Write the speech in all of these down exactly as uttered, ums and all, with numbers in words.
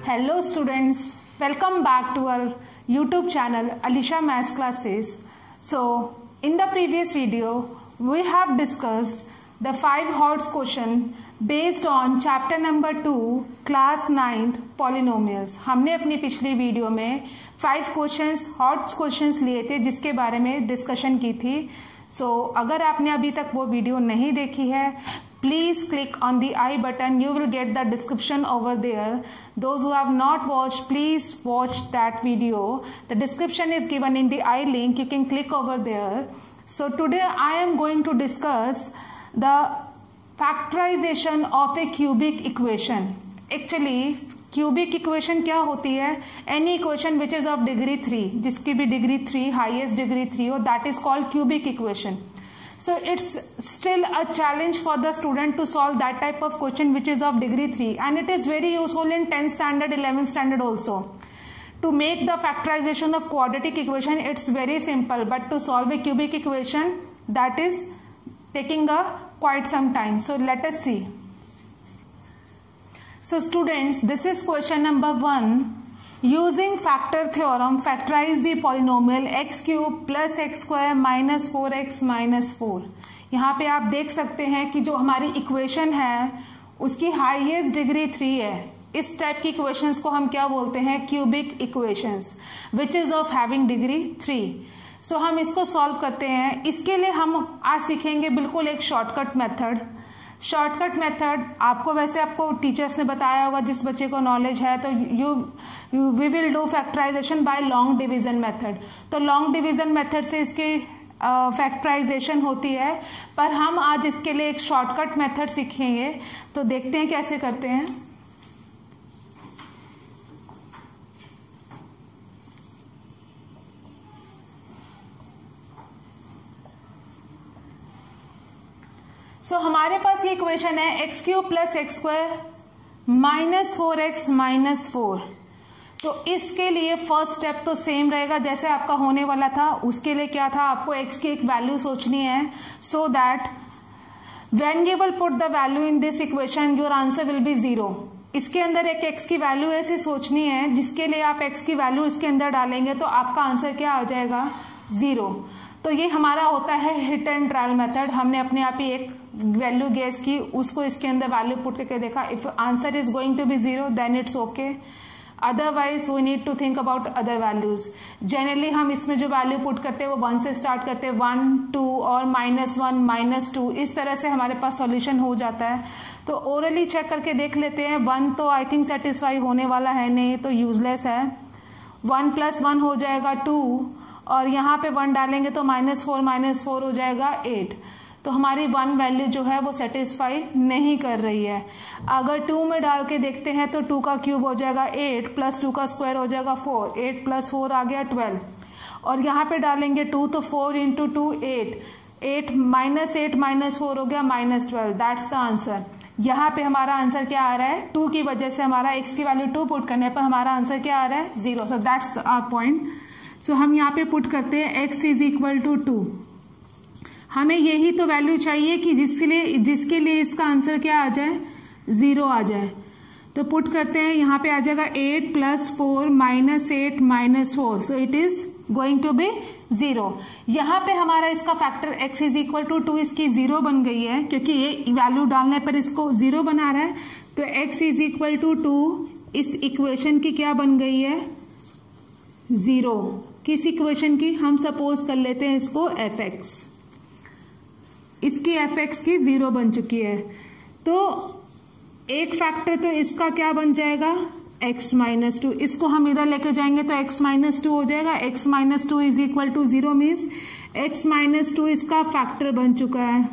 Hello students, welcome back to our YouTube channel Alisha Maths Classes. So in the previous video we have discussed the five HOTS question based on chapter number two class ninth polynomials. हमने अपनी पिछली video में five questions HOTS questions लिए थे जिसके बारे में discussion की थी. सो so, अगर आपने अभी तक वो वीडियो नहीं देखी है, please click on the I button. You will get the description over there. Those who have not watched, please watch that video. The description is given in the I link. You can click over there. So today I am going to discuss the factorization of a cubic equation. Actually, cubic equation क्या होती है? Any equation which is of degree three, जिसकी भी degree three, highest degree three हो, that is called cubic equation. So it's still a challenge for the student to solve that type of question which is of degree three, and it is very useful in tenth standard, eleventh standard also. To make the factorization of quadratic equation, it's very simple, but to solve a cubic equation, that is taking a quite some time. So let us see. So students, this is question number one. Using factor theorem, factorize the polynomial x cube plus x square minus four x minus four. यहाँ पे आप देख सकते हैं कि जो हमारी equation है उसकी हाईएस्ट डिग्री थ्री है. इस टाइप की इक्वेशंस को हम क्या बोलते हैं? Cubic equations, which is of having degree three. So हम इसको सॉल्व करते हैं. इसके लिए हम आज सीखेंगे बिल्कुल एक शॉर्टकट मेथड. शॉर्टकट मेथड आपको वैसे आपको टीचर्स ने बताया होगा, जिस बच्चे को नॉलेज है, तो you you we will do factorisation by long division method. तो लॉन्ग डिवीजन मेथड से इसकी फैक्टराइजेशन uh, होती है, पर हम आज इसके लिए एक शॉर्टकट मेथड सीखेंगे. तो देखते हैं कैसे करते हैं. सो so, हमारे पास ये इक्वेशन है x cube plus x square minus four x minus four. तो इसके लिए फर्स्ट स्टेप तो सेम रहेगा जैसे आपका होने वाला था. उसके लिए क्या था? आपको एक्स की एक वैल्यू सोचनी है, so that when you will put the value in this equation your answer will be zero. इसके अंदर एक एक्स की वैल्यू ऐसे सोचनी है जिसके लिए आप एक्स की वैल्यू इसके अंदर डालेंगे तो आपका आंसर क्या आ जाएगा? जीरो. तो ये हमारा होता है हिट एंड ट्रायल मेथड. हमने अपने आप ही एक वैल्यू गेस की, उसको इसके अंदर वैल्यू पुट करके देखा. If answer is going to be zero then it's okay, otherwise we need to think about other values. Generally हम इसमें जो वैल्यू पुट करते हैं वो वन से स्टार्ट करते हैं, वन टू और माइनस वन माइनस टू. इस तरह से हमारे पास सॉल्यूशन हो जाता है. तो ओरली चेक करके देख लेते हैं. वन तो आई थिंक सेटिस्फाई होने वाला है नहीं, तो यूजलेस है. वन प्लस वन हो जाएगा टू, और यहाँ पे वन डालेंगे तो माइनस फोर माइनस फोर हो जाएगा एट. तो हमारी वन वैल्यू जो है वो सेटिस्फाई नहीं कर रही है. अगर टू में डाल के देखते हैं तो टू का क्यूब हो जाएगा एट, प्लस टू का स्क्वायर हो जाएगा फोर, एट प्लस फोर आ गया ट्वेल्व. और यहाँ पे डालेंगे टू तो four into two eight, eight minus eight minus four हो गया minus twelve. That's the answer. यहाँ पे हमारा आंसर क्या आ रहा है? टू की वजह से हमारा एक्स की वैल्यू टू पुट करने पर हमारा आंसर क्या आ रहा है? Zero. So that's our point. So हम यहाँ पे पुट करते हैं x is equal to two. हमें यही तो वैल्यू चाहिए कि जिसके लिए जिसके लिए इसका आंसर क्या आ जाए? जीरो आ जाए. तो पुट करते हैं. यहाँ पे आ जाएगा eight plus four minus eight minus four. So it is going to be zero. यहाँ पे हमारा इसका factor x is equal to two इसकी जीरो बन गई है, क्योंकि ये वैल्यू डालने पर इसको जीरो बना रहा है. तो x is equal to two इस इक्वेशन की क्या बन गई है? जीरो. किस इक्वेशन की? हम सपोज कर लेते हैं इसको एफ एक्स. इसकी एफ एक्स की जीरो बन चुकी है. तो एक फैक्टर तो इसका क्या बन जाएगा? x minus two. इसको हम इधर लेके जाएंगे तो x माइनस टू हो जाएगा. x minus two is equal to zero means x minus two इसका फैक्टर बन चुका है.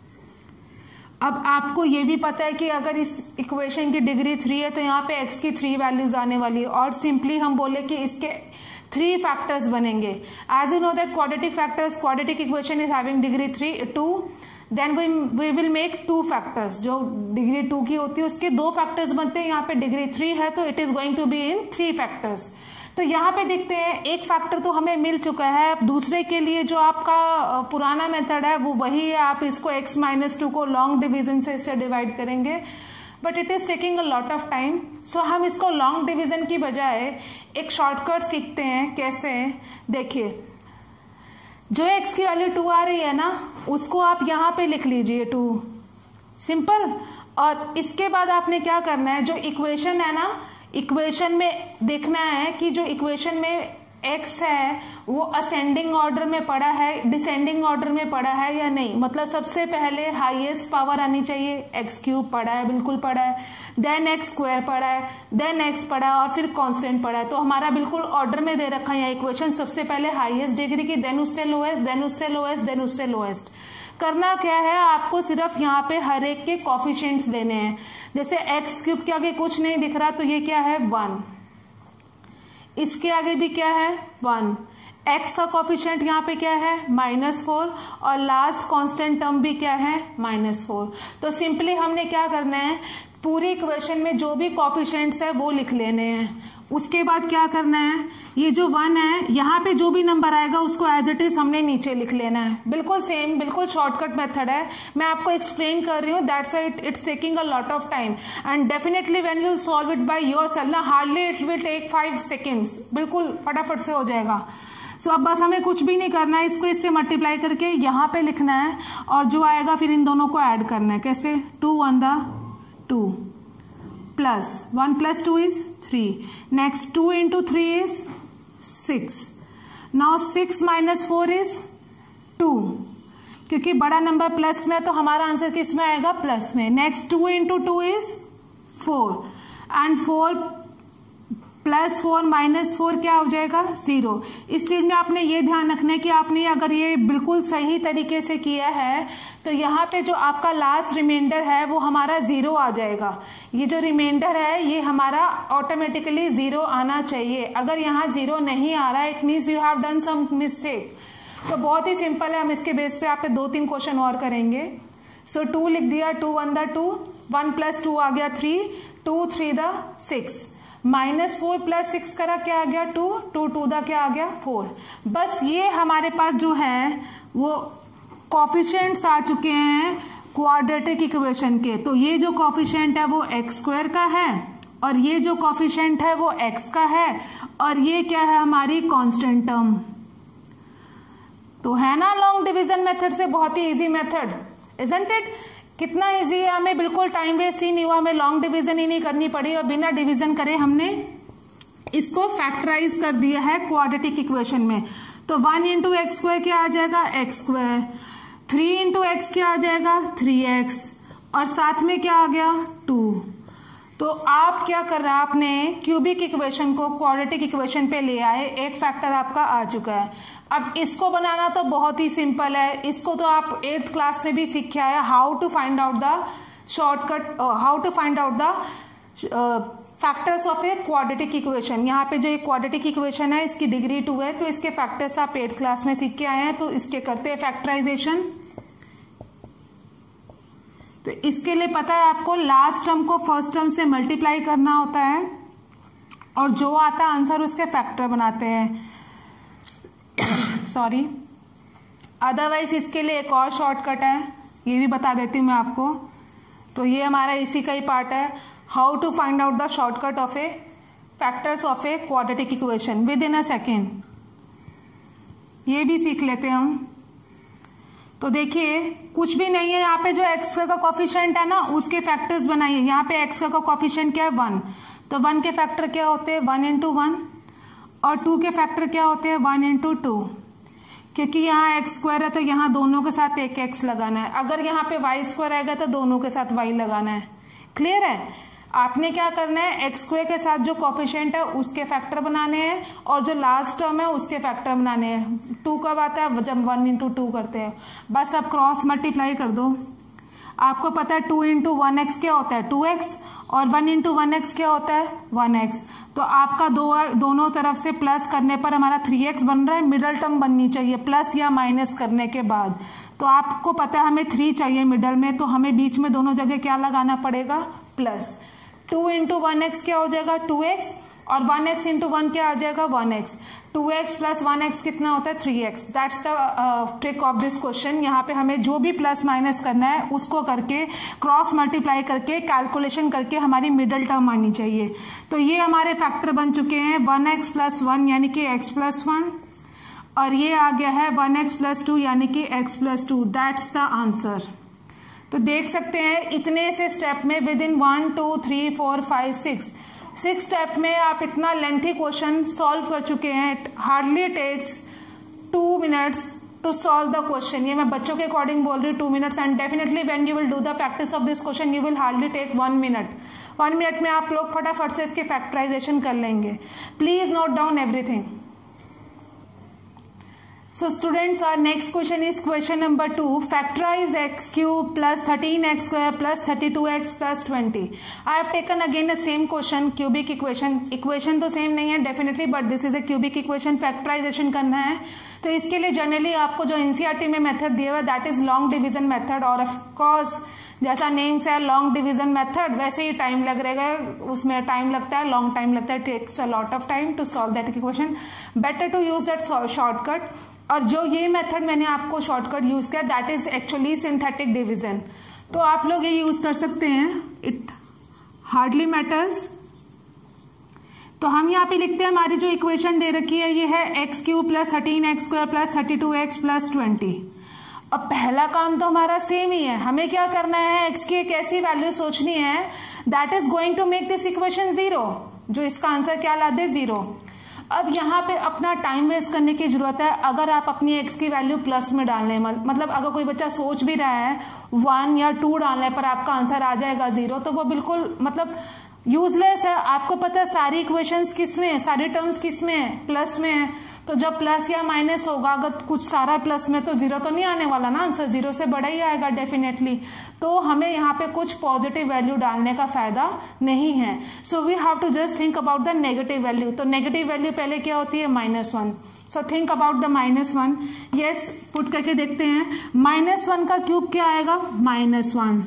अब आपको ये भी पता है कि अगर इस इक्वेशन की डिग्री थ्री है तो यहाँ पे x की थ्री वैल्यूज आने वाली है, और सिंपली हम बोले कि इसके थ्री फैक्टर्स बनेंगे. As you know that quadratic factors, quadratic equation is having degree three two, then we we will make two factors. जो डिग्री टू की होती है उसके दो फैक्टर्स बनते हैं. यहाँ पे डिग्री थ्री है तो it is going to be in three factors. तो यहाँ पे देखते हैं एक फैक्टर तो हमें मिल चुका है. दूसरे के लिए जो आपका पुराना मेथड है वो वही है. आप इसको x माइनस टू को लॉन्ग डिवीजन से इससे डिवाइड करेंगे. But it is taking a lot of time. So हम इसको लॉन्ग डिवीजन की बजाय एक शॉर्टकट सीखते हैं। कैसे? देखिए, जो x की वैल्यू टू आ रही है ना, उसको आप यहां पे लिख लीजिए टू, सिंपल। और इसके बाद आपने क्या करना है, जो इक्वेशन है ना, इक्वेशन में देखना है कि जो इक्वेशन में x है वो असेंडिंग ऑर्डर में पड़ा है, डिसेंडिंग ऑर्डर में पड़ा है या नहीं। मतलब सबसे पहले हाईएस्ट पावर आनी चाहिए, एक्स क्यूब पड़ा है, बिल्कुल पड़ा है, देन एक्स स्क्वायर पड़ा है, देन एक्स पड़ा है और फिर कांस्टेंट पड़ा है। तो हमारा बिल्कुल ऑर्डर में दे रखा है यहाँ इक्वेशन, सबसे पहले हाईएस्ट डिग्री की, देन उससे लोएस्ट, देन उससे लोएस्ट, देन उससे लोएस्ट। करना क्या है, आपको सिर्फ यहाँ पे हर एक के कॉफिशिएंट्स देने हैं। जैसे एक्स क्यूब के आगे कुछ नहीं दिख रहा तो ये क्या है, वन। इसके आगे भी क्या है, वन। एक्स का कॉफिशिएंट यहाँ पे क्या है, माइनस फोर, और लास्ट कांस्टेंट टर्म भी क्या है, माइनस फोर। तो सिंपली हमने क्या करना है, पूरी इक्वेशन में जो भी कॉफिशिएंट्स है वो लिख लेने हैं। उसके बाद क्या करना है, ये जो वन है यहाँ पे जो भी नंबर आएगा उसको एज इट इज हमने नीचे लिख लेना है। बिल्कुल सेम, बिल्कुल शॉर्टकट मेथड है। मैं आपको एक्सप्लेन कर रही हूँ, that's why it's taking a lot of time and definitely when you solve it by yourself ना, hardly it will take five seconds, बिल्कुल फटाफट से हो जाएगा। सो so, अब बस हमें कुछ भी नहीं करना है, इसको इससे मल्टीप्लाई करके यहाँ पे लिखना है और जो आएगा फिर इन दोनों को ऐड करना है। कैसे, two one the two plus one plus two is three, next two into three is six, now six minus four is two, क्योंकि बड़ा नंबर प्लस में है तो हमारा आंसर किस में आएगा, प्लस में। Next two into two is four and four plus four minus four क्या हो जाएगा, जीरो। इस चीज में आपने ये ध्यान रखना है कि आपने अगर ये बिल्कुल सही तरीके से किया है तो यहाँ पे जो आपका लास्ट रिमाइंडर है वो हमारा जीरो आ जाएगा। ये जो रिमाइंडर है ये हमारा ऑटोमेटिकली जीरो आना चाहिए। अगर यहाँ जीरो नहीं आ रहा है it means you have done some mistake. तो बहुत ही सिंपल है, हम इसके बेस पे आप पे दो तीन क्वेश्चन और करेंगे। सो टू लिख दिया, two one the two, one plus two आ गया three, two three the six, minus four plus six करा क्या आ गया, टू, टू टू दा क्या आ गया, फोर। बस ये हमारे पास जो है वो कॉफिशिएंट्स आ चुके हैं क्वाड्रेटिक इक्वेशन के। तो ये जो कॉफिशिएंट है वो एक्स स्क्वायर का है और ये जो कॉफिशिएंट है वो एक्स का है और ये क्या है, हमारी कांस्टेंट टर्म। तो है ना लॉन्ग डिवीजन मेथड से बहुत ही इजी मेथड, इजंट इट? कितना इजी है, हमें बिल्कुल टाइम वेस्ट ही नहीं हुआ, हमें लॉन्ग डिवीजन ही नहीं करनी पड़ी और बिना डिवीजन करे हमने इसको फैक्टराइज कर दिया है क्वाड्रेटिक इक्वेशन में। तो वन इंटू एक्स स्क्वायर क्या आ जाएगा, x square, three into x क्या आ जाएगा, थ्री एक्स, और साथ में क्या आ गया, टू। तो आप क्या कर रहे हैं, आपने क्यूबिक इक्वेशन को क्वाड्रेटिक इक्वेशन पे ले आए, एक फैक्टर आपका आ चुका है। अब इसको बनाना तो बहुत ही सिंपल है, इसको तो आप एट्थ क्लास से भी सीख के आए, how to find out the shortcut, how to find out the factors of a quadratic equation. यहाँ पे जो एक क्वाड्रेटिक इक्वेशन है इसकी डिग्री टू है तो इसके फैक्टर्स आप एट्थ क्लास में सीख के आए हैं। तो इसके करते हैं फैक्टराइजेशन। तो इसके लिए पता है आपको लास्ट टर्म को फर्स्ट टर्म से मल्टीप्लाई करना होता है और जो आता आंसर उसके फैक्टर बनाते हैं, सॉरी। अदरवाइज इसके लिए एक और शॉर्टकट है, ये भी बता देती हूँ मैं आपको। तो ये हमारा इसी का ही पार्ट है, how to find out the shortcut of a factors of a quadratic equation within a second. ये भी सीख लेते हैं हम। तो देखिए कुछ भी नहीं है, यहाँ पे जो एक्स का कॉफिशिएंट है ना उसके फैक्टर्स बनाइए। यहाँ पे एक्स का कॉफिशिएंट क्या है, वन, तो वन के फैक्टर क्या होते हैं, वन इंटू वन, और टू के फैक्टर क्या होते हैं, वन इंटू टू। क्योंकि यहाँ एक्स स्क्वायर है तो यहाँ दोनों के साथ एक एक्स लगाना है, अगर यहाँ पे वाई स्क्वायर आएगा तो दोनों के साथ वाई लगाना है। क्लियर है? आपने क्या करना है, एक्स स्क्वायर के साथ जो कॉफिशिएंट है उसके फैक्टर बनाने हैं और जो लास्ट टर्म है उसके फैक्टर बनाने हैं। टू कब आता है, जब वन इंटू टू करते हैं। बस अब क्रॉस मल्टीप्लाई कर दो। आपको पता है टू इंटू वन एक्स क्या होता है, टू एक्स, और वन इंटू वन एक्स क्या होता है, वन एक्स। तो आपका दो दोनों तरफ से प्लस करने पर हमारा थ्री एक्स बन रहा है। मिडल टर्म बननी चाहिए प्लस या माइनस करने के बाद। तो आपको पता है हमें थ्री चाहिए मिडल में, तो हमें बीच में दोनों जगह क्या लगाना पड़ेगा, plus. Two into one x क्या हो जाएगा, टू एक्स, और वन एक्स इंटू वन क्या आ जाएगा, one x. Two x plus one x कितना होता है, three x. That's the trick of this question. यहाँ पे हमें जो भी प्लस माइनस करना है उसको करके क्रॉस मल्टीप्लाई करके कैलकुलेशन करके हमारी मिडल टर्म आनी चाहिए। तो ये हमारे फैक्टर बन चुके हैं, वन एक्स प्लस वन यानी कि एक्स प्लस वन, और ये आ गया है वन एक्स प्लस टू यानी कि x plus two. That's the answer. तो देख सकते हैं इतने से स्टेप में within one two three four five six six step में आप इतना लेंथी क्वेश्चन सॉल्व कर चुके हैं। Hardly takes two minutes to solve the question. ये मैं बच्चों के अकॉर्डिंग बोल रही हूँ, two minutes, and definitely when you will do the practice of this question you will hardly take one minute. One minute में आप लोग फटाफट से इसकी फैक्टराइजेशन कर लेंगे। Please note down everything. So students, our next question is question number two. Factorize x cube plus thirteen x square plus thirty-two x plus twenty. I have taken again the same question, cubic equation. Equation तो same नहीं है definitely, but this is a cubic equation. Factorization करना है तो इसके लिए generally आपको जो एनसीईआरटी में मेथड दिया हुआ है that is long division method, और ऑफ कोर्स जैसा नेम से है लॉन्ग डिवीजन मेथड वैसे ही टाइम लग रहेगा, उसमें टाइम लगता है, लॉन्ग टाइम लगता है, takes a lot of time to solve that equation. Better to use that shortcut. और जो ये मेथड मैंने आपको शॉर्टकट यूज किया that is actually synthetic division, तो आप लोग ये यूज कर सकते हैं, इट हार्डली मैटर्स। तो हम यहाँ पे लिखते हैं हमारी जो इक्वेशन दे रखी है ये है x cube plus thirteen x square plus thirty two x plus twenty. अब पहला काम तो हमारा सेम ही है, हमें क्या करना है, एक्स की एक ऐसी वैल्यू सोचनी है that is going to make this equation zero, जो इसका आंसर क्या ला दे, जीरो। अब यहाँ पे अपना टाइम वेस्ट करने की जरूरत है। अगर आप अपनी एक्स की वैल्यू प्लस में डाल लें, मतलब अगर कोई बच्चा सोच भी रहा है वन या टू डालने पर आपका आंसर आ जाएगा जीरो, तो वो बिल्कुल मतलब यूजलेस है। आपको पता है सारी इक्वेशंस किस में है, सारी टर्म्स किस में है, प्लस में है। तो जब प्लस या माइनस होगा, अगर कुछ सारा प्लस में, तो जीरो तो नहीं आने वाला ना, आंसर जीरो से बड़ा ही आएगा डेफिनेटली। तो हमें यहाँ पे कुछ पॉजिटिव वैल्यू डालने का फायदा नहीं है। So we have to just think about the negative value. तो नेगेटिव वैल्यू पहले क्या होती है, minus one. So think about the minus one. Yes, put करके देखते हैं। माइनस वन का क्यूब क्या आएगा, माइनस वन।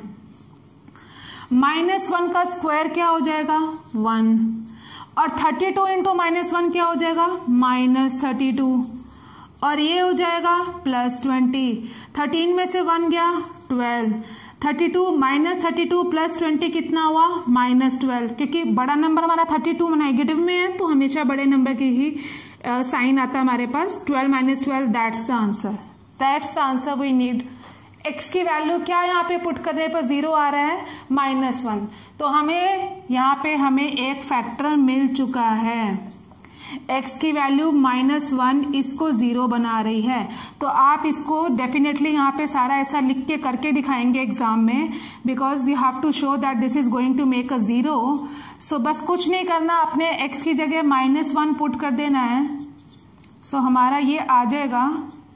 माइनस वन का स्क्वायर क्या हो जाएगा, वन। और thirty two into minus one क्या हो जाएगा, माइनस थर्टी टू। और ये हो जाएगा प्लस ट्वेंटी। थर्टीन में से वन गया, twelve. Thirty two minus thirty two plus twenty कितना हुआ, माइनस ट्वेल्व। क्योंकि बड़ा नंबर हमारा थर्टी टू नेगेटिव में है तो हमेशा बड़े नंबर की ही साइन आता है हमारे पास। Twelve minus twelve, that's the answer. That's the answer we need. X की वैल्यू क्या यहाँ पे पुट करने पर जीरो आ रहा है, माइनस वन। तो हमें यहाँ पे हमें एक फैक्टर मिल चुका है, एक्स की वैल्यू माइनस वन, इसको जीरो बना रही है। तो आप इसको डेफिनेटली यहाँ पे सारा ऐसा लिख के करके दिखाएंगे एग्जाम में, because you have to show that this is going to make a zero. So बस कुछ नहीं करना, अपने एक्स की जगह माइनस वन पुट कर देना है। सो so, हमारा ये आ जाएगा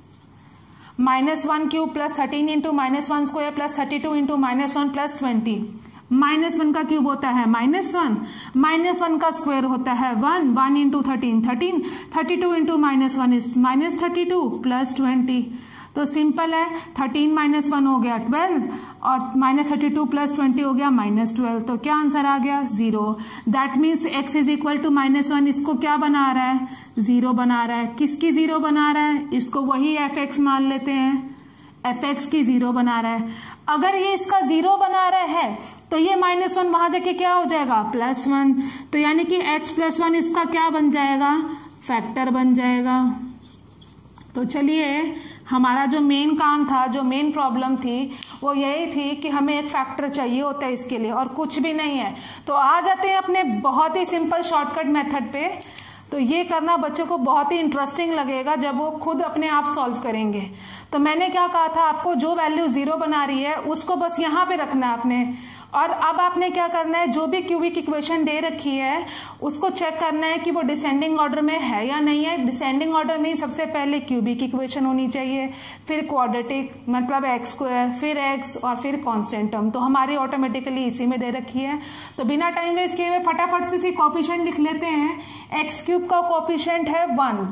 minus one cube plus thirteen into minus one square plus thirty two into minus one plus twenty. Minus one का क्यूब होता है माइनस वन, माइनस वन का स्क्वायर होता है one, one into thirteen thirteen, thirty two into minus one is minus thirty two plus twenty. तो simple है, thirteen minus one हो गया ट्वेल्व, और minus thirty two plus twenty हो गया माइनस ट्वेल्व। तो क्या आंसर आ गया, zero. That means x is equal to minus one, इसको क्या बना रहा है, जीरो बना रहा है। किसकी जीरो बना रहा है, इसको वही एफ एक्स मान लेते हैं, एफ एक्स की जीरो बना रहा है। अगर ये इसका जीरो बना रहा है तो ये माइनस वन वहां जाके क्या हो जाएगा, प्लस वन। तो यानी कि एच प्लस वन इसका क्या बन जाएगा, फैक्टर बन जाएगा। तो चलिए, हमारा जो मेन काम था, जो मेन प्रॉब्लम थी, वो यही थी कि हमें एक फैक्टर चाहिए होता है इसके लिए, और कुछ भी नहीं है। तो आ जाते हैं अपने बहुत ही सिंपल शॉर्टकट मेथड पे। तो ये करना बच्चों को बहुत ही इंटरेस्टिंग लगेगा जब वो खुद अपने आप सॉल्व करेंगे। तो मैंने क्या कहा था आपको, जो वैल्यू जीरो बना रही है उसको बस यहाँ पे रखना है आपने। और अब आपने क्या करना है, जो भी क्यूबिक इक्वेशन दे रखी है उसको चेक करना है कि वो डिसेंडिंग ऑर्डर में है या नहीं है। डिसेंडिंग ऑर्डर में सबसे पहले क्यूबिक इक्वेशन होनी चाहिए, फिर क्वाड्रेटिक मतलब एक्स स्क्वायर, फिर एक्स, और फिर कांस्टेंट टर्म। तो हमारी ऑटोमेटिकली इसी में दे रखी है। तो बिना टाइम वेस्ट किए हुए फटाफट से इसी कोफिशिएंट लिख लेते हैं। एक्स क्यूब का कोफिशिएंट है वन,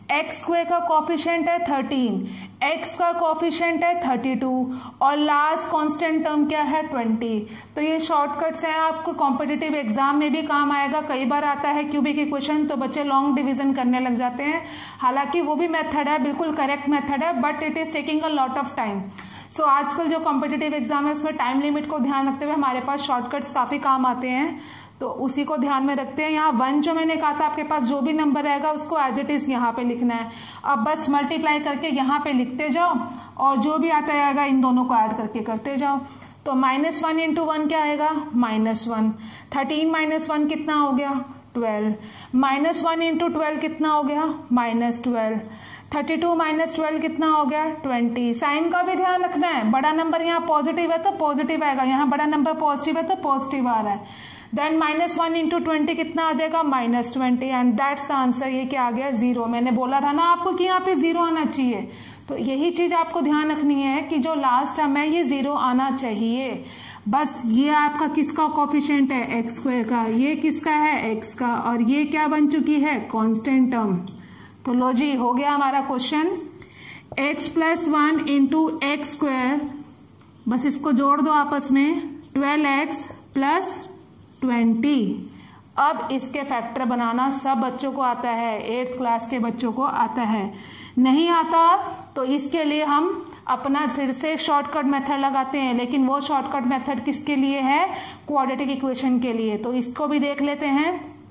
एक्स स्क्वायर का कॉफिशिएंट है थर्टीन, एक्स का कॉफिशिएंट है थर्टी टू और लास्ट कांस्टेंट टर्म क्या है ट्वेंटी। तो ये शॉर्टकट्स हैं, आपको कॉम्पिटिटिव एग्जाम में भी काम आएगा। कई बार आता है क्यूबिक इक्वेशन तो बच्चे लॉन्ग डिवीजन करने लग जाते हैं, हालांकि वो भी मेथड है, बिल्कुल करेक्ट मेथड है, but it is taking a lot of time. So आजकल जो कॉम्पिटिटिव एग्जाम है उसमें टाइम लिमिट को ध्यान रखते हुए हमारे पास शॉर्टकट्स काफी काम आते हैं, तो उसी को ध्यान में रखते हैं। यहाँ वन जो मैंने कहा था, आपके पास जो भी नंबर रहेगा उसको एज इट इज यहाँ पे लिखना है। अब बस मल्टीप्लाई करके यहाँ पे लिखते जाओ और जो भी आता आएगा इन दोनों को ऐड करके करते जाओ। तो माइनस वन इंटू वन क्या आएगा, minus one. Thirteen minus one कितना हो गया, twelve. Minus one into twelve कितना हो गया, minus twelve. Thirty two minus twelve कितना हो गया, ट्वेंटी। साइन का भी ध्यान रखना है, बड़ा नंबर यहाँ पॉजिटिव है तो पॉजिटिव आएगा, यहाँ बड़ा नंबर पॉजिटिव है तो पॉजिटिव आ रहा है। Then minus one into twenty कितना आ जाएगा, minus twenty, and that's answer. ये क्या आ गया, जीरो। मैंने बोला था ना आपको कि यहाँ पे जीरो आना चाहिए, तो यही चीज आपको ध्यान रखनी है कि जो लास्ट टर्म है ये जीरो आना चाहिए। बस ये आपका किसका कोफिशिएंट है, एक्स स्क्वायर का, ये किसका है, एक्स का, और ये क्या बन चुकी है, कांस्टेंट टर्म। तो लो जी, हो गया हमारा question. X plus one into x square, बस इसको जोड़ दो आपस में, ट्वेल्व एक्स प्लस ट्वेंटी। अब इसके फैक्टर बनाना सब बच्चों को आता है, एट्थ क्लास के बच्चों को आता है। नहीं आता तो इसके लिए हम अपना फिर से शॉर्टकट मेथड लगाते हैं, लेकिन वो शॉर्टकट मेथड किसके लिए है, क्वाड्रेटिक इक्वेशन के लिए। तो इसको भी देख लेते हैं।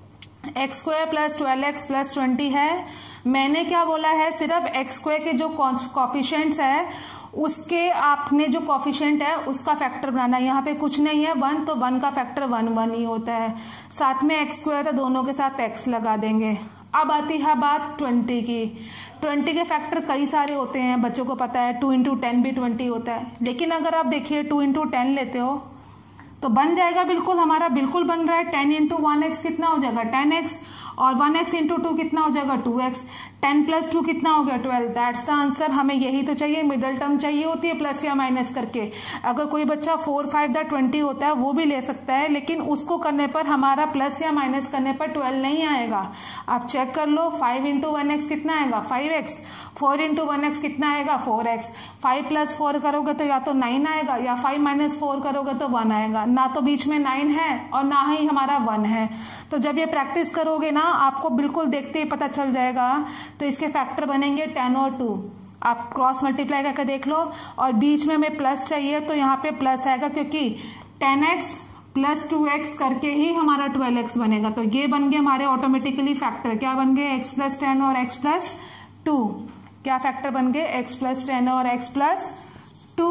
X square plus twelve x plus twenty है। मैंने क्या बोला है, सिर्फ एक्स स्क्वायर के जो कॉफिशिएंट्स है उसके आपने जो कॉफिशिएंट है उसका फैक्टर बनाना है। यहाँ पे कुछ नहीं है, वन, तो वन का फैक्टर वन वन ही होता है। साथ में एक्स स्क्वायर है, दोनों के साथ एक्स लगा देंगे। अब आती है बात ट्वेंटी की। ट्वेंटी के फैक्टर कई सारे होते हैं, बच्चों को पता है, टू इंटू टेन भी ट्वेंटी होता है। लेकिन अगर आप देखिए टू इंटू टेन लेते हो तो बन जाएगा, बिल्कुल हमारा बिल्कुल बन रहा है। टेन इंटू वन एक्स कितना हो जाएगा, टेन एक्स, और वन एक्स इंटू टू कितना हो जाएगा, two x. Ten plus two कितना हो गया, ट्वेल्व। That's the answer. हमें यही तो चाहिए, मिडिल टर्म चाहिए होती है प्लस या माइनस करके। अगर कोई बच्चा फोर फाइव द ट्वेंटी होता है वो भी ले सकता है, लेकिन उसको करने पर हमारा प्लस या माइनस करने पर ट्वेल्व नहीं आएगा। आप चेक कर लो, फाइव इंटू वन एक्स कितना आएगा, five x. Four into one x कितना आएगा, four x. Five plus four करोगे तो या तो नाइन आएगा, या फाइव माइनस फोर करोगे तो वन आएगा। ना तो बीच में नाइन है और ना ही हमारा वन है। तो जब ये प्रैक्टिस करोगे ना, आपको बिल्कुल देखते ही पता चल जाएगा। तो इसके फैक्टर बनेंगे टेन और टू। आप क्रॉस मल्टीप्लाई करके देख लो, और बीच में हमें प्लस चाहिए तो यहाँ पे प्लस आएगा, क्योंकि ten x plus two x करके ही हमारा ट्वेल्व एक्स बनेगा। तो ये बन गए हमारे ऑटोमेटिकली फैक्टर। क्या बन गए, एक्स प्लस टेन और एक्स प्लस टू। क्या फैक्टर बन गए, एक्स प्लस टेन और एक्स प्लस टू।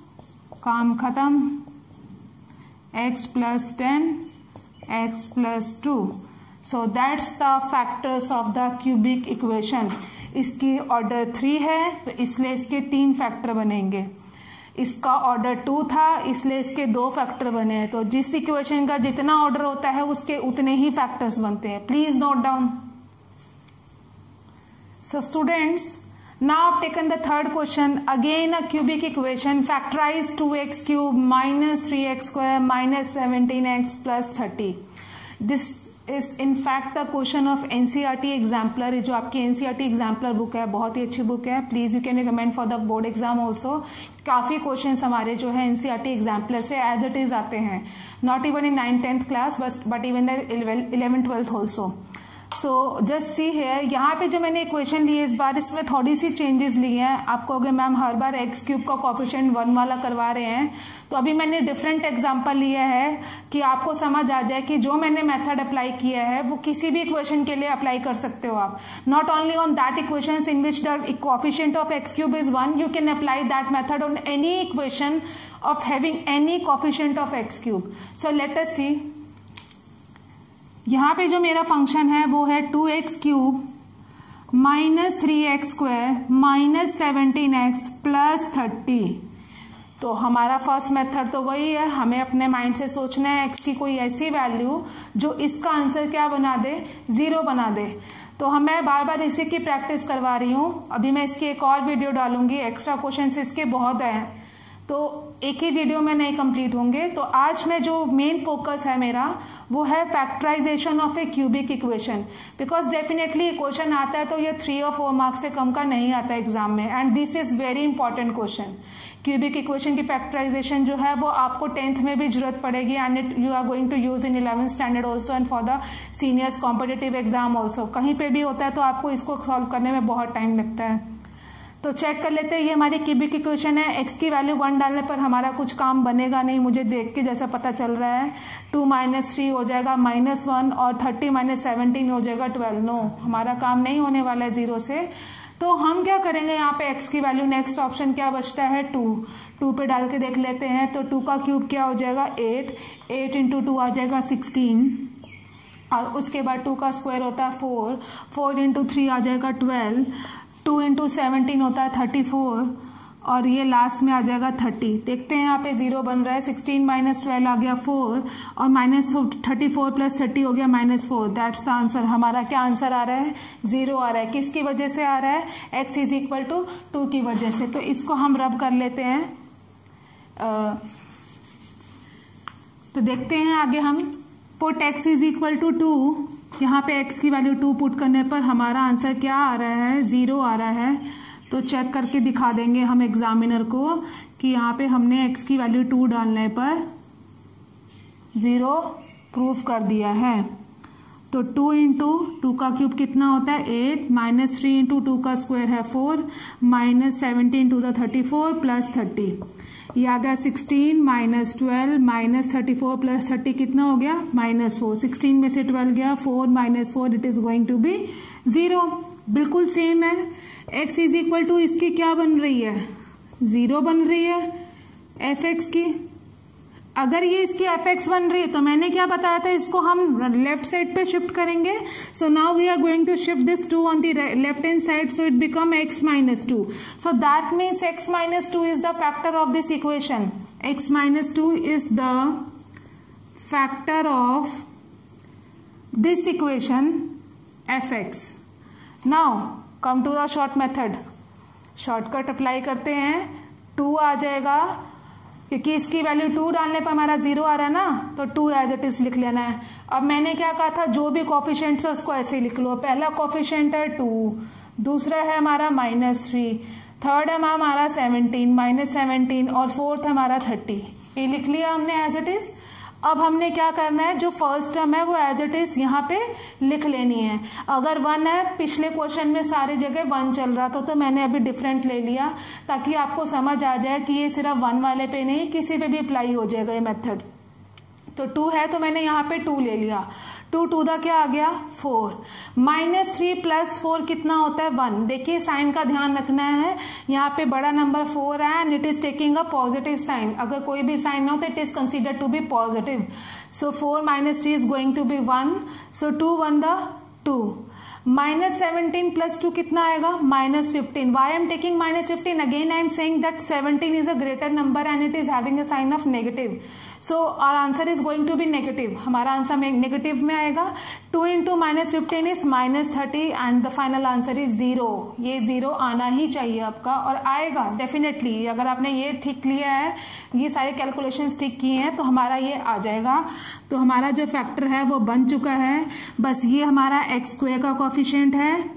काम खत्म। X plus ten, x plus two. So that's the factors of the cubic equation. इसकी ऑर्डर थ्री है तो इसलिए इसके तीन फैक्टर बनेंगे। इसका ऑर्डर टू था इसलिए इसके दो फैक्टर बने हैं। तो जिस इक्वेशन का जितना ऑर्डर होता है उसके उतने ही फैक्टर्स बनते हैं। Please note down. So students, now I've taken the third question, again a cubic equation, factorize two x cube minus three x square minus seventeen x plus thirty. This is in fact the question of N C E R T exemplar। जो आपकी N C E R T exemplar book है, बहुत ही अच्छी book है। Please you can recommend for the board exam also. काफी questions हमारे जो है N C E R T exemplar से एज इट इज आते हैं, not even in nine tenth class but even the eleven twelfth also. So just see है, यहाँ पे जो मैंने इक्वेशन ली है इस बार, इसमें थोड़ी सी चेंजेस ली हैं। आपको अगर मैम हर बार एक्स क्यूब का कोफिशिएंट वन वाला करवा रहे हैं, तो अभी मैंने डिफरेंट एग्जांपल लिया है कि आपको समझ आ जाए कि जो मैंने मेथड अप्लाई किया है वो किसी भी इक्वेशन के लिए अप्लाई कर सकते हो आप। Not only on that equation in which the coefficient of x cube is one, you can apply that method on any equation of having any coefficient of x cube. So let us see, यहाँ पे जो मेरा function है वो है two x cube minus three x square minus seventeen x plus thirty. तो हमारा first method तो वही है, हमें अपने माइंड से सोचना है एक्स की कोई ऐसी वैल्यू जो इसका आंसर क्या बना दे, जीरो बना दे। तो हम मैं बार बार इसी की प्रैक्टिस करवा रही हूँ। अभी मैं इसकी एक और वीडियो डालूंगी, एक्स्ट्रा क्वेश्चन इसके बहुत हैं। तो एक ही वीडियो में नहीं कंप्लीट होंगे। तो आज में जो मेन फोकस है मेरा वो है factorization of a cubic equation, because definitely question आता है तो ये थ्री और फोर मार्क्स से कम का नहीं आता एग्जाम में, and this is very important question. Cubic equation की फैक्टराइजेशन जो है वो आपको टेंथ में भी जरूरत पड़ेगी, and it you are going to use in eleventh standard also and for the seniors competitive exam also. कहीं पे भी होता है तो आपको इसको सॉल्व करने में बहुत टाइम लगता है। तो चेक कर लेते हैं, ये हमारी क्यूबिक इक्वेशन है। एक्स की वैल्यू वन डालने पर हमारा कुछ काम बनेगा नहीं, मुझे देख के जैसा पता चल रहा है। टू माइनस थ्री हो जाएगा माइनस वन, और थर्टी माइनस सेवनटीन हो जाएगा ट्वेल्व। नो, हमारा काम नहीं होने वाला है जीरो से। तो हम क्या करेंगे, यहाँ पे एक्स की वैल्यू, नेक्स्ट ऑप्शन क्या बचता है, टू। टू पे डाल के देख लेते हैं। तो टू का क्यूब क्या हो जाएगा, एट। एट इंटू टू आ जाएगा सिक्सटीन, और उसके बाद टू का स्क्वायर होता है फोर। फोर इंटू थ्री आ जाएगा ट्वेल्व। टू इंटू सेवनटीन होता है थर्टी फोर, और ये लास्ट में आ जाएगा थर्टी। देखते हैं यहाँ पे जीरो बन रहा है। सिक्सटीन माइनस ट्वेल्व आ गया फोर, और minus thirty four plus thirty हो गया minus four. That's the answer. हमारा क्या आंसर आ रहा है, जीरो आ रहा है। किसकी वजह से आ रहा है, x is equal to two की वजह से। तो इसको हम रब कर लेते हैं। आ, तो देखते हैं आगे हम, put x is equal to two. यहाँ पे x की वैल्यू टू पुट करने पर हमारा आंसर क्या आ रहा है, जीरो आ रहा है। तो चेक करके दिखा देंगे हम एग्जामिनर को कि यहाँ पे हमने x की वैल्यू टू डालने पर जीरो प्रूफ कर दिया है। तो टू इंटू टू का क्यूब कितना होता है, eight. Minus three into two का स्क्वायर है four, minus seventeen two the thirty four plus thirty, ये आ गया sixteen minus twelve minus thirty four plus thirty कितना हो गया, माइनस फोर। सिक्सटीन में से ट्वेल्व गया, four minus four, it is going to be zero. बिल्कुल सेम है। एक्स इज इक्वल टू इसकी क्या बन रही है, जीरो बन रही है एफ एक्स की। अगर ये इसकी एफ एक्स बन रही है तो मैंने क्या बताया था, इसको हम लेफ्ट साइड पे शिफ्ट करेंगे। So now we are going to shift this two on the left hand side, so it become x minus two. So that means x minus two is the factor of this equation. X minus two is the factor of this equation f x. Now come to the short method. Shortcut apply करते हैं। To आ जाएगा, क्योंकि इसकी value to डालने पर हमारा zero आ रहा है ना, तो टू एज इट इज लिख लेना है। अब मैंने क्या कहा था, जो भी कोफिशिएंट है उसको ऐसे ही लिख लो। पहला कोफिशिएंट है टू, दूसरा है हमारा माइनस थ्री, थर्ड है हमारा सेवनटीन माइनस सेवनटीन, और फोर्थ है हमारा थर्टी। ये लिख लिया हमने एज इट इज। अब हमने क्या करना है, जो फर्स्ट टर्म है वो एज इट इज यहाँ पे लिख लेनी है। अगर वन है, पिछले क्वेश्चन में सारी जगह वन चल रहा था, तो मैंने अभी डिफरेंट ले लिया ताकि आपको समझ आ जाए कि ये सिर्फ वन वाले पे नहीं, किसी पे भी अप्लाई हो जाएगा ये मेथड। तो टू है तो मैंने यहाँ पे टू ले लिया। टू टू दा क्या आ गया, four. Minus three plus four कितना होता है, वन। देखिए साइन का ध्यान रखना है, यहाँ पे बड़ा नंबर फोर है and it is taking a positive sign. अगर कोई भी साइन ना हो तो it is considered to be positive. So four minus three is going to be one. So two one the two. Minus seventeen plus two कितना आएगा, minus fifteen. Why am taking minus fifteen, again I am saying that seventeen is a greater number and it is having a sign of negative. So our answer is going to be negative. हमारा answer negative में आएगा। Two into minus fifteen is minus thirty and the final answer is zero. ये zero आना ही चाहिए आपका, और आएगा डेफिनेटली। अगर आपने ये ठीक लिया है, ये सारे कैलकुलेशंस ठीक किए हैं, तो हमारा ये आ जाएगा। तो हमारा जो फैक्टर है वो बन चुका है। बस ये हमारा एक्स स्क्वायर का कोफिशिएंट है,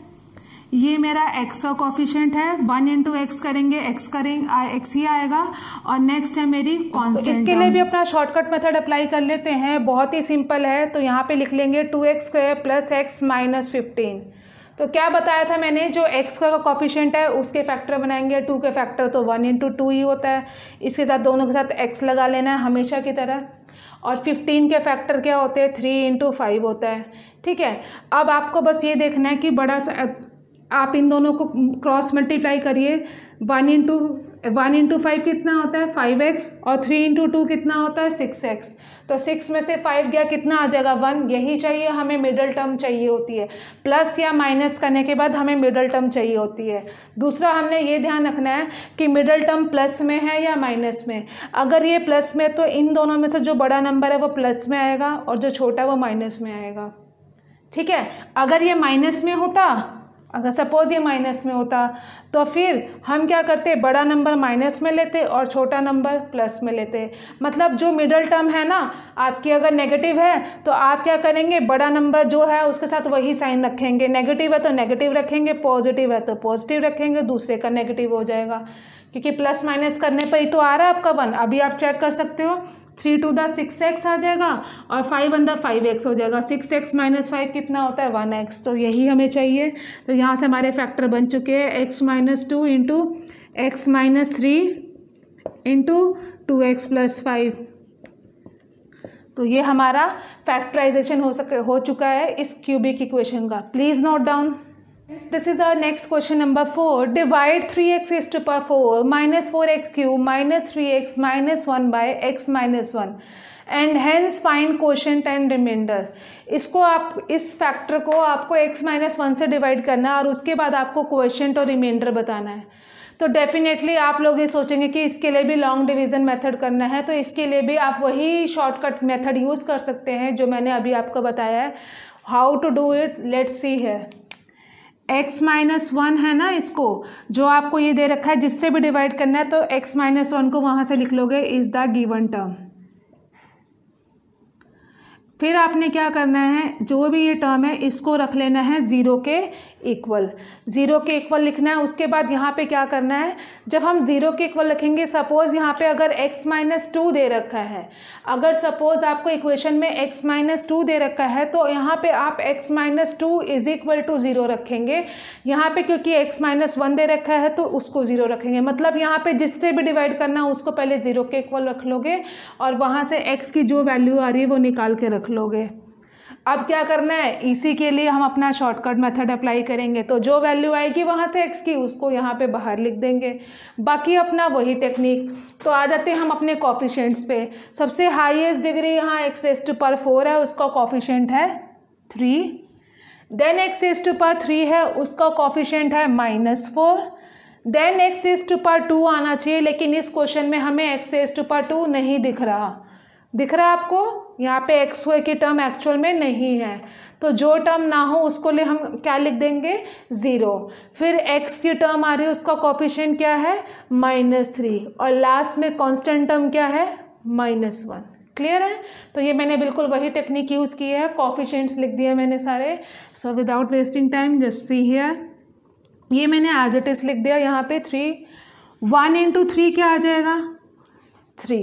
ये मेरा x का कोफिशिएंट है। वन इंटू एक्स करेंगे, x करेंगे x ही आएगा। और नेक्स्ट है मेरी कांस्टेंट। तो इसके लिए भी अपना शॉर्टकट मेथड अप्लाई कर लेते हैं, बहुत ही सिंपल है। तो यहाँ पे लिख लेंगे two x square plus x minus fifteen. तो क्या बताया था मैंने, जो x का कोफिशिएंट है उसके फैक्टर बनाएंगे। टू के फैक्टर तो वन इंटू टू ही होता है, इसके साथ दोनों के साथ x लगा लेना है हमेशा की तरह। और फिफ्टीन के फैक्टर क्या होते हैं, थ्री इंटू फाइव होता है। ठीक है, अब आपको बस ये देखना है कि बड़ा सा आप इन दोनों को क्रॉस मल्टीप्लाई करिए। One into one into five कितना होता है, फाइव एक्स, और थ्री इंटू टू कितना होता है, सिक्स एक्स। तो सिक्स में से फाइव गया, कितना आ जाएगा, वन। यही चाहिए हमें, मिडल टर्म चाहिए होती है। प्लस या माइनस करने के बाद हमें मिडल टर्म चाहिए होती है। दूसरा हमने ये ध्यान रखना है कि मिडल टर्म प्लस में है या माइनस में। अगर ये प्लस में, तो इन दोनों में से जो बड़ा नंबर है वो प्लस में आएगा, और जो छोटा है वो माइनस में आएगा। ठीक है, अगर ये माइनस में होता अगर सपोज ये माइनस में होता तो फिर हम क्या करते, बड़ा नंबर माइनस में लेते और छोटा नंबर प्लस में लेते। मतलब जो मिडल टर्म है ना आपकी, अगर नेगेटिव है तो आप क्या करेंगे, बड़ा नंबर जो है उसके साथ वही साइन रखेंगे, नेगेटिव है तो नेगेटिव रखेंगे, पॉजिटिव है तो पॉजिटिव रखेंगे, दूसरे का नेगेटिव हो जाएगा, क्योंकि प्लस माइनस करने पर ही तो आ रहा है आपका वन। अभी आप चेक कर सकते हो, three two the six x आ जाएगा और five one the five x हो जाएगा। सिक्स एक्स माइनस फाइव कितना होता है, वन एक्स। तो यही हमें चाहिए। तो यहाँ से हमारे फैक्टर बन चुके हैं, x minus two into x minus three into two x plus five. तो ये हमारा फैक्टराइजेशन हो सके हो चुका है इस क्यूबिक इक्वेशन का। Please note down. This is our next question number four. Divide three x raised to power four minus four x cube minus three x minus one by x minus one and hence find quotient and remainder. इसको आप इस factor को आपको x minus one से divide करना है और उसके बाद आपको क्वोशिएंट और रिमाइंडर बताना है। तो डेफिनेटली आप लोग ये सोचेंगे कि इसके लिए भी लॉन्ग डिवीज़न मेथड करना है, तो इसके लिए भी आप वही शॉर्टकट मेथड यूज़ कर सकते हैं जो मैंने अभी आपको बताया है। How to do it, let's see है। x माइनस वन है ना, इसको जो आपको ये दे रखा है जिससे भी डिवाइड करना है, तो x माइनस वन को वहाँ से लिख लोगे इज द गिवन टर्म। फिर आपने क्या करना है, जो भी ये टर्म है इसको रख लेना है ज़ीरो के इक्वल, ज़ीरो के इक्वल लिखना है। उसके बाद यहाँ पे क्या करना है, जब हम ज़ीरो के इक्वल रखेंगे, सपोज़ यहाँ पे अगर x माइनस टू दे रखा है, अगर सपोज़ आपको इक्वेशन में x माइनस टू दे रखा है तो यहाँ पे आप x minus two is equal to zero रखेंगे। यहाँ पे क्योंकि x माइनस वन दे रखा है तो उसको ज़ीरो रखेंगे। मतलब यहाँ पे जिससे भी डिवाइड करना है उसको पहले ज़ीरो के इक्वल रख लोगे और वहाँ से x की जो वैल्यू आ रही है वो निकाल के रख लोगे। अब क्या करना है, इसी के लिए हम अपना शॉर्टकट मेथड अप्लाई करेंगे। तो जो वैल्यू आएगी वहाँ से x की, उसको यहाँ पे बाहर लिख देंगे। बाकी अपना वही टेक्निक। तो आ जाते हैं हम अपने कॉफिशिएंट्स पे। सबसे हाईएस्ट डिग्री यहाँ x raise to power four है, उसका कॉफिशिएंट है three. Then x raise to power three है, उसका कॉफिशिएंट है minus four. Then x raise to power two आना चाहिए, लेकिन इस क्वेश्चन में हमें x raise to power two नहीं दिख रहा। दिख रहा है आपको, यहाँ पे एक्स वाई की टर्म एक्चुअल में नहीं है। तो जो टर्म ना हो उसको लिए हम क्या लिख देंगे, ज़ीरो। फिर एक्स की टर्म आ रही है, उसका कोफिशिएंट क्या है, माइनस थ्री। और लास्ट में कांस्टेंट टर्म क्या है, माइनस वन। क्लियर है। तो ये मैंने बिल्कुल वही टेक्निक यूज़ की है, कोफिशिएंट्स लिख दिए मैंने सारे। So without wasting time just see here, ये मैंने एज इट इज लिख दिया यहाँ पे थ्री। वन इंटू थ्री क्या आ जाएगा, three.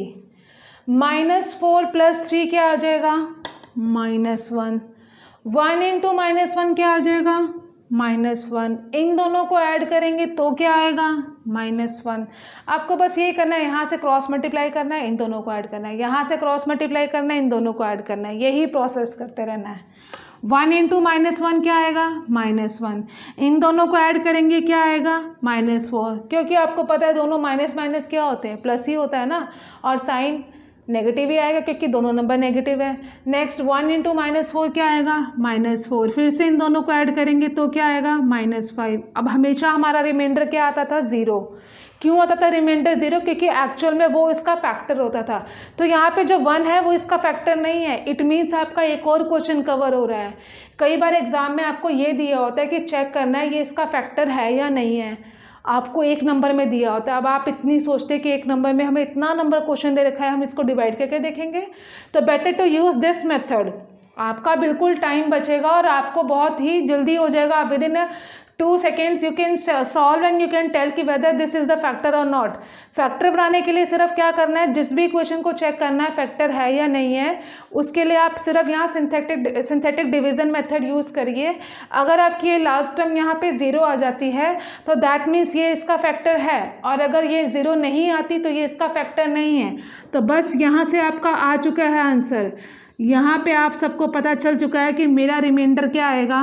Minus four plus three क्या आ जाएगा, minus one. One into minus one क्या आ जाएगा, माइनस वन। इन दोनों को ऐड करेंगे तो क्या आएगा, माइनस वन। आपको बस यही करना है, यहाँ से क्रॉस मल्टीप्लाई करना है, इन दोनों को ऐड करना है, यहाँ से क्रॉस मल्टीप्लाई करना है, इन दोनों को ऐड करना है। यही प्रोसेस करते रहना है। वन इंटू माइनस वन क्या आएगा, माइनस वन। इन दोनों को ऐड करेंगे क्या आएगा, माइनस फोर। क्योंकि आपको पता है दोनों माइनस माइनस क्या होते हैं, प्लस ही होता है ना, और साइन नेगेटिव ही आएगा क्योंकि दोनों नंबर नेगेटिव है। Next one into minus four क्या आएगा, माइनस फोर। फिर से इन दोनों को ऐड करेंगे तो क्या आएगा, माइनस फाइव। अब हमेशा हमारा रिमाइंडर क्या आता था, ज़ीरो। क्यों आता था रिमाइंडर ज़ीरो, क्योंकि एक्चुअल में वो इसका फैक्टर होता था। तो यहाँ पे जो वन है वो इसका फैक्टर नहीं है। इट मीन्स आपका एक और क्वेश्चन कवर हो रहा है। कई बार एग्जाम में आपको ये दिया होता है कि चेक करना है ये इसका फैक्टर है या नहीं है, आपको एक नंबर में दिया होता है। अब आप इतनी सोचते हैं कि एक नंबर में हमें इतना नंबर क्वेश्चन दे रखा है, हम इसको डिवाइड करके देखेंगे। तो better to use this method. आपका बिल्कुल टाइम बचेगा और आपको बहुत ही जल्दी हो जाएगा। Within two seconds you can solve and you can tell कि whether this is the factor और नॉट। फैक्टर बनाने के लिए सिर्फ क्या करना है, जिस भी इक्वेशन को चेक करना है फैक्टर है या नहीं है, उसके लिए आप सिर्फ यहाँ synthetic synthetic division method use करिए। अगर आपकी ये लास्ट टर्म यहाँ पे ज़ीरो आ जाती है तो दैट मीन्स ये इसका फैक्टर है, और अगर ये ज़ीरो नहीं आती तो ये इसका फैक्टर नहीं है। तो बस यहाँ से आपका आ चुका है आंसर। यहाँ पे आप सबको पता चल चुका है कि मेरा रिमाइंडर क्या आएगा,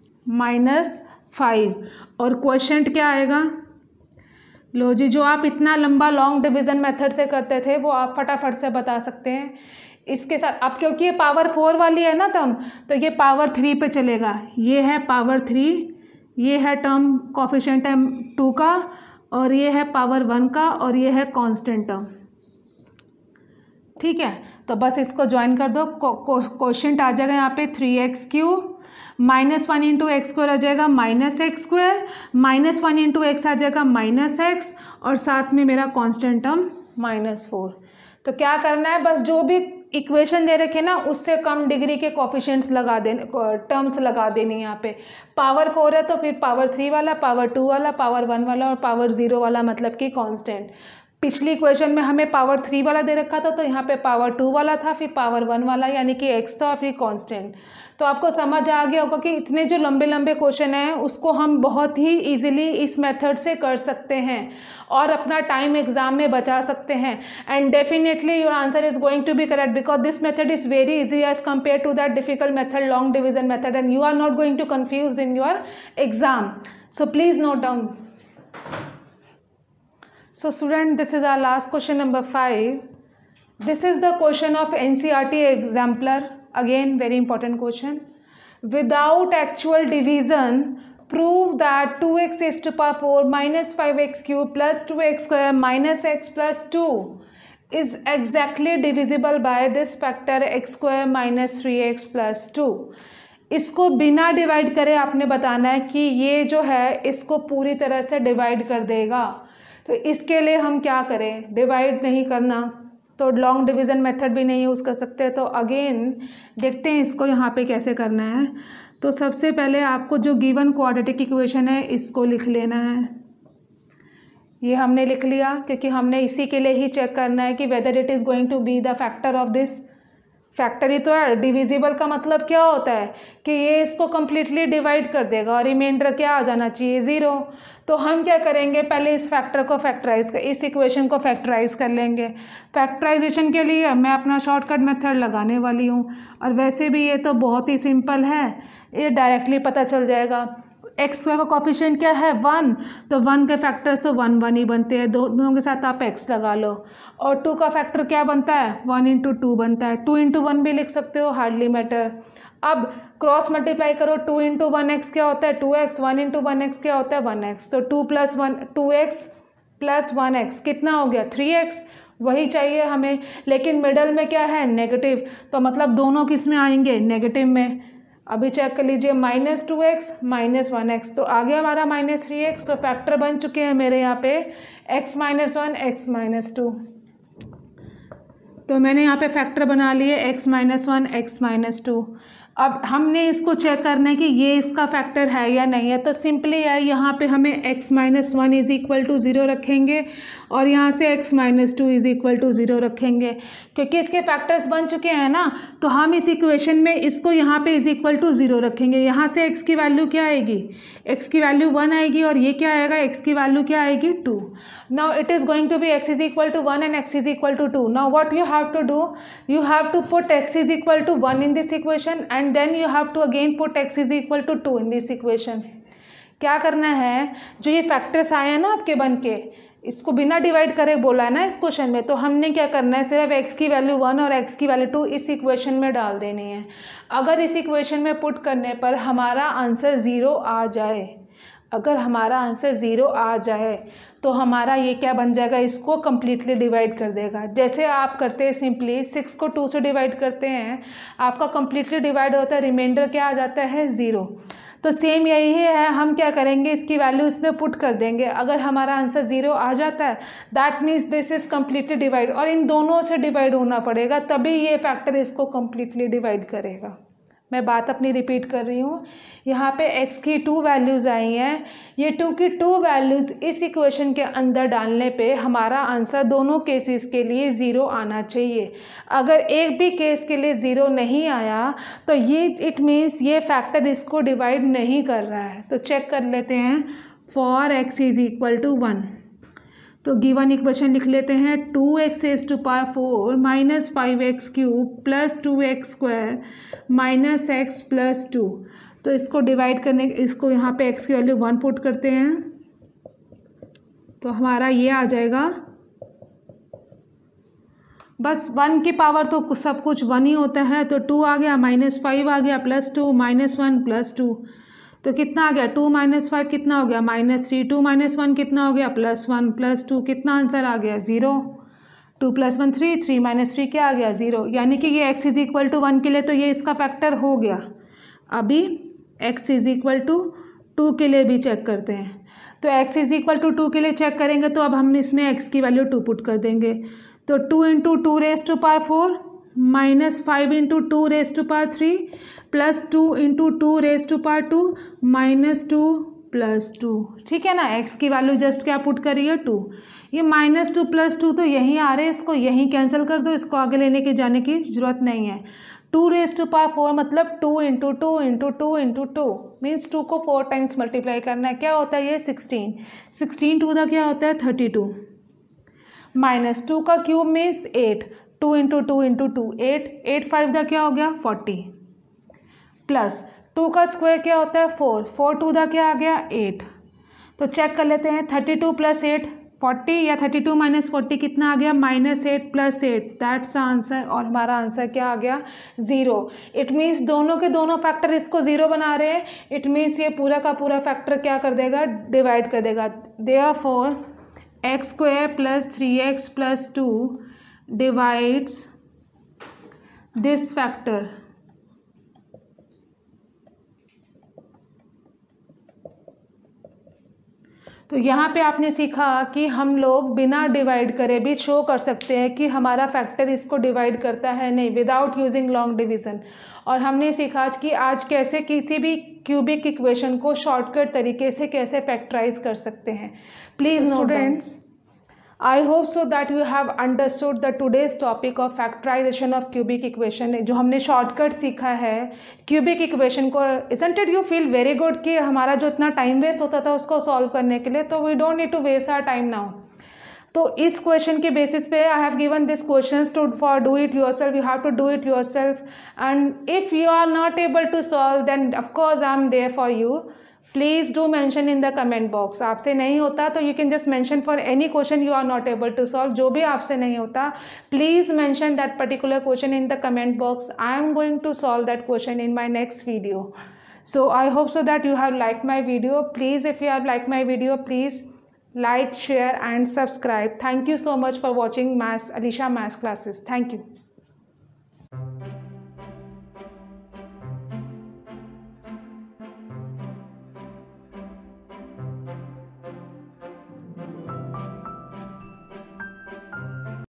माइनस फाइव, और क्वोशिएंट क्या आएगा। लो जी, जो आप इतना लंबा लॉन्ग डिवीज़न मेथड से करते थे वो आप फटाफट से बता सकते हैं इसके साथ। अब क्योंकि ये पावर फोर वाली है ना टर्म, तो ये पावर थ्री पे चलेगा। ये है पावर थ्री, ये है टर्म कोफिशिएंट है टू का, और ये है पावर वन का, और ये है कांस्टेंट टर्म। ठीक है, तो बस इसको ज्वाइन कर दो। कोशिएंट आ जाएगा यहाँ पे three x cube minus one into x square आ जाएगा minus x square, minus one into x आ जाएगा माइनस एक्स, और साथ में मेरा कांस्टेंट टर्म माइनस फोर। तो क्या करना है, बस जो भी इक्वेशन दे रखे ना उससे कम डिग्री के कोफिशिएंट्स लगा देने, टर्म्स लगा देनी। यहाँ पे पावर फोर है तो फिर पावर थ्री वाला, पावर टू वाला, पावर वन वाला और पावर जीरो वाला, मतलब कि कांस्टेंट। पिछली इक्वेशन में हमें पावर थ्री वाला दे रखा था, तो यहाँ पे पावर टू वाला था, फिर पावर वन वाला यानी कि एक्स था, फिर कांस्टेंट। तो आपको समझ आ गया होगा कि इतने जो लंबे लंबे क्वेश्चन हैं उसको हम बहुत ही इजीली इस मेथड से कर सकते हैं और अपना टाइम एग्जाम में बचा सकते हैं। And definitely your answer is going to be correct because this method is very easy as compare to that difficult method, long division method, and you are not going to confuse in your exam. So please note down. So student, this is our last question number five. This is the question of N C E R T exemplar. Again, very important question. Without actual division, prove that two x raised to power four minus five x cube plus two x square minus x plus two is exactly divisible by this factor x square minus three x plus two. इसको बिना divide करे आपने बताना है कि ये जो है इसको पूरी तरह से डिवाइड कर देगा। तो इसके लिए हम क्या करें, डिवाइड नहीं करना तो लॉन्ग डिवीज़न मेथड भी नहीं यूज़ कर सकते। तो अगेन देखते हैं इसको यहाँ पे कैसे करना है। तो सबसे पहले आपको जो गिवन क्वाड्रेटिक इक्वेशन है इसको लिख लेना है। ये हमने लिख लिया क्योंकि हमने इसी के लिए ही चेक करना है कि whether it is going to be the factor of this. Factor ही तो है, डिविजिबल का मतलब क्या होता है कि ये इसको कम्प्लीटली डिवाइड कर देगा और रिमाइंडर क्या आ जाना चाहिए, ज़ीरो। तो हम क्या करेंगे, पहले इस फैक्टर को फैक्टराइज कर इस इक्वेशन को फैक्टराइज कर लेंगे। फैक्टराइजेशन के लिए मैं अपना शॉर्टकट मेथड लगाने वाली हूँ और वैसे भी ये तो बहुत ही सिंपल है, ये डायरेक्टली पता चल जाएगा। एक्स स्क्वायर का कॉफिशिएंट क्या है, वन, तो वन के फैक्टर्स तो वन वन ही बनते हैं, दो दोनों के साथ आप एक्स लगा लो। और टू का फैक्टर क्या बनता है, वन इंटू टू बनता है, टू इंटू वन भी लिख सकते हो, हार्डली मैटर। अब क्रॉस मल्टीप्लाई करो, टू इंटू वन एक्स क्या होता है, two x, one into one x क्या होता है, वन एक्स। तो two plus one two x plus one x कितना हो गया, थ्री एक्स, वही चाहिए हमें। लेकिन मिडल में क्या है, नेगेटिव, तो मतलब दोनों किस में आएंगे, नेगेटिव में। अभी चेक कर लीजिए, minus two x minus one x, तो आ गया हमारा माइनस थ्री एक्स। तो फैक्टर बन चुके हैं मेरे यहाँ पे x minus one x minus two. तो मैंने यहाँ पे फैक्टर बना लिए x minus one x minus two. अब हमने इसको चेक करना है कि ये इसका फैक्टर है या नहीं है। तो सिंपली है, यहाँ पे हमें x minus one is equal to zero रखेंगे और यहाँ से x minus two is equal to zero रखेंगे क्योंकि इसके फैक्टर्स बन चुके हैं ना। तो हम इस इक्वेशन में इसको यहाँ पे इज़ इक्वल टू ज़ीरो रखेंगे। यहाँ से x की वैल्यू क्या आएगी, x की वैल्यू वन आएगी और ये क्या आएगा, x की वैल्यू क्या आएगी, two. Now it is going to be x is equal to one and x is equal to two. Now what you have to do, you have to put x is equal to one in this equation and then you have to again put x is equal to two in this equation. क्या करना है, जो ये factors आए हैं ना आपके बन के, इसको बिना डिवाइड करे बोला है ना इस क्वेश्चन में, तो हमने क्या करना है, सिर्फ x की वैल्यू वन और x की वैल्यू टू इस इक्वेशन में डाल देनी है। अगर इस इक्वेशन में पुट करने पर हमारा आंसर ज़ीरो आ जाए, अगर हमारा आंसर ज़ीरो आ जाए तो हमारा ये क्या बन जाएगा, इसको कम्प्लीटली डिवाइड कर देगा। जैसे आप करते हैं सिंपली सिक्स को टू से डिवाइड करते हैं, आपका कम्प्लीटली डिवाइड होता है, रिमाइंडर क्या आ जाता है, ज़ीरो। तो सेम यही है, हम क्या करेंगे, इसकी वैल्यू इसमें पुट कर देंगे। अगर हमारा आंसर ज़ीरो आ जाता है that means this is completely divide, और इन दोनों से डिवाइड होना पड़ेगा तभी ये फैक्टर इसको कम्प्लीटली डिवाइड करेगा। मैं बात अपनी रिपीट कर रही हूँ। यहाँ पे x की टू वैल्यूज़ आई हैं, ये टू की टू वैल्यूज़ इस इक्वेशन के अंदर डालने पे हमारा आंसर दोनों केसेस के लिए ज़ीरो आना चाहिए। अगर एक भी केस के लिए ज़ीरो नहीं आया तो ये इट मीन्स ये फैक्टर इसको डिवाइड नहीं कर रहा है। तो चेक कर लेते हैं, for x is equal to one, तो गिवन इक्वेशन लिख लेते हैं, two x raise to power four minus five x cube plus two x square minus x plus two. तो इसको डिवाइड करने, इसको यहाँ पे x की वैल्यू वन पुट करते हैं तो हमारा ये आ जाएगा, बस वन की पावर तो सब कुछ वन ही होता है। तो टू आ गया, माइनस फाइव आ गया, plus two, minus one plus two, तो कितना आ गया, टू माइनस फाइव कितना हो गया, minus three, two minus one कितना हो गया, प्लस वन, प्लस टू, कितना आंसर आ गया, zero. Two plus one three, three minus three क्या आ गया, ज़ीरो। यानी कि ये x is equal to one के लिए तो ये इसका फैक्टर हो गया। अभी x is equal to two के लिए भी चेक करते हैं। तो x is equal to two के लिए चेक करेंगे तो अब हम इसमें x की वैल्यू टू पुट कर देंगे। तो two into two raise to power four minus five into two raise to power three plus two into two raise to power two minus two plus two. ठीक है ना, x की वैल्यू just क्या put करिए टू। ये minus two plus two तो यहीं आ रहे हैं, इसको यहीं कैंसिल कर दो, इसको आगे लेने के जाने की जरूरत नहीं है। Two raise to power four मतलब two into two into two into two means two को फोर टाइम्स मल्टीप्लाई करना है। क्या होता है ये सिक्सटीन। सिक्सटीन टू का क्या होता है थर्टी टू माइनस टू का cube means eight, two into two into two eight, eight five का क्या हो गया फोर्टी प्लस टू का स्क्वायर क्या होता है फोर, फोर टू का क्या आ गया एट। तो चेक कर लेते हैं thirty two plus eight forty या थर्टी टू माइनस फोर्टी कितना आ गया minus eight plus eight, that's answer. और हमारा आंसर क्या आ गया ज़ीरो। इट मीन्स दोनों के दोनों फैक्टर इसको ज़ीरो बना रहे हैं। इट मीन्स ये पूरा का पूरा फैक्टर क्या कर देगा डिवाइड कर देगा। Therefore x square plus three x plus two divides this factor. तो यहाँ पे आपने सीखा कि हम लोग बिना डिवाइड करे भी शो कर सकते हैं कि हमारा फैक्टर इसको डिवाइड करता है नहीं, विदाउट यूजिंग लॉन्ग डिवीज़न। और हमने सीखा आज कि आज कैसे किसी भी क्यूबिक इक्वेशन को शॉर्टकट तरीके से कैसे फैक्टराइज कर सकते हैं। Please students, I hope so that you have understood the today's topic of factorization of cubic equation। जो हमने शॉर्टकट सीखा है क्यूबिक इक्वेशन को। isn't it you feel very good कि हमारा जो इतना टाइम वेस्ट होता था उसको सॉल्व करने के लिए, तो we don't need to waste our time now। तो इस क्वेश्चन के बेसिस पे I have given this questions to for do it yourself, you have to do it yourself and if you are not able to solve then of course I am there for you. Please do mention in the comment box. आपसे नहीं होता तो you can just mention for any question you are not able to solve. जो भी आपसे नहीं होता please mention that particular question in the comment box. I am going to solve that question in my next video. So I hope so that you have liked my video. Please, if you have liked my video, please like, share and subscribe. Thank you so much for watching Maths Alisha Maths classes. Thank you.